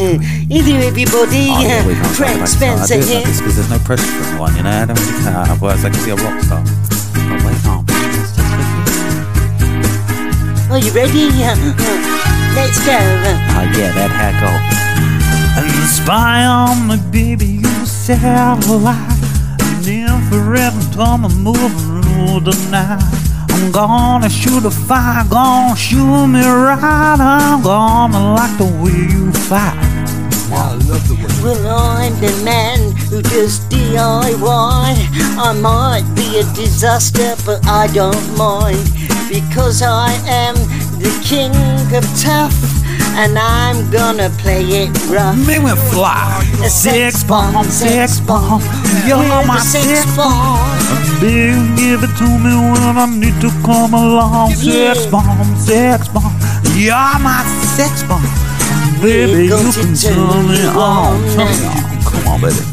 Hello everybody, Frank Spencer here. Because there's no pressure for anyone, you know. I don't think otherwise I could be a rock star. Oh, wait, no. Are you ready? Let's go. Yeah, that hack off. And spy on me, baby, you satellite. And infrared time I'm moving through the night. I'm gonna shoot a fire, gonna shoot me right. I'm gonna like the way you fight. Well, I'm the man who does DIY. I might be a disaster, but I don't mind, because I am the king of tough, and I'm gonna play it rough. Make me fly. A sex bomb, sex bomb. You're my sex bomb. Baby, give it to me when I need to come along. Sex bomb, sex bomb. You're my sex bomb. Baby, you can turn me on. Turn me on. Come on, baby.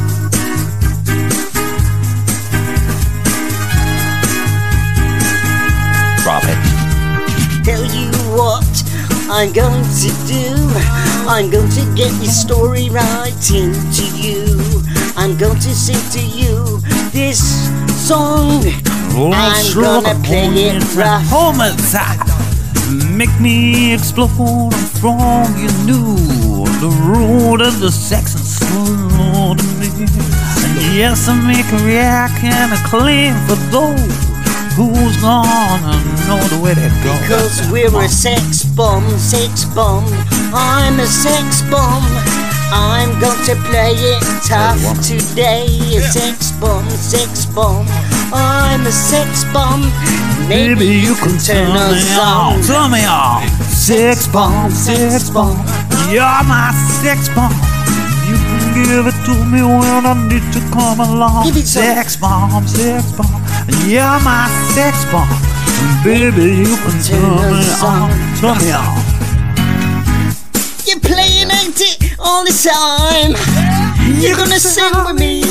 Drop it. Tell you what I'm going to do. I'm going to get this story right into you. I'm going to sing to you this song. I'm gonna play it rough. Hold me tight. Make me explode. I'm from you knew the road of the sex and slow to me. And yes, I make a react and a claim for those who's gonna know the way that goes. Because we're a sex bomb, sex bomb. I'm a sex bomb. I'm going to play it tough today. A sex bomb, sex bomb. I'm a sex bomb. Maybe you can turn us on. Turn me on. Sex bomb, sex bomb. You're my sex bomb. You can give it to me when I need to come along. Sex bomb, sex bomb. You're my sex bomb. Baby, you can turn me on. Turn me on. You're playing, ain't it, all the time? You're gonna sing with me.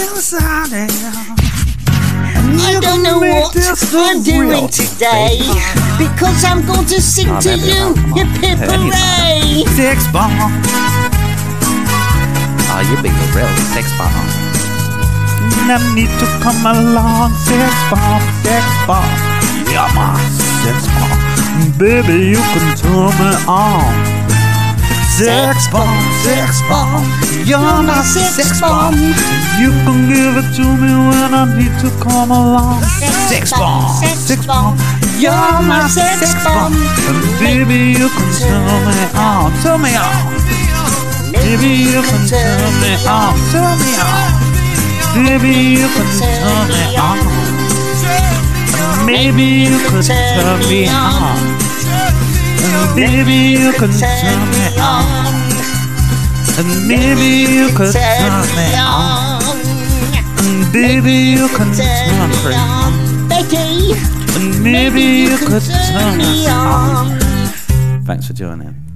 I don't know what I'm doing today, because I'm going to sing to you, hip hip hooray! Sex bomb. Oh, you're being a real sex bomb. I need to come along. Sex bomb, sex bomb. You're my sex bomb. Baby, you can turn me on. Sex bomb, sex bomb. You're my sex bomb. You can give it to me when I need to come along. Sex bomb, sex bomb. You're my sex bomb. And baby, you can turn me on. Turn me on. Baby, you can turn me on. Turn me on. Baby, you can turn me on. Maybe you can turn me on. And baby, you can turn me on. And maybe you can turn me on. And baby, you can turn me on. Becky. And maybe you could turn me on. Thanks for doing it.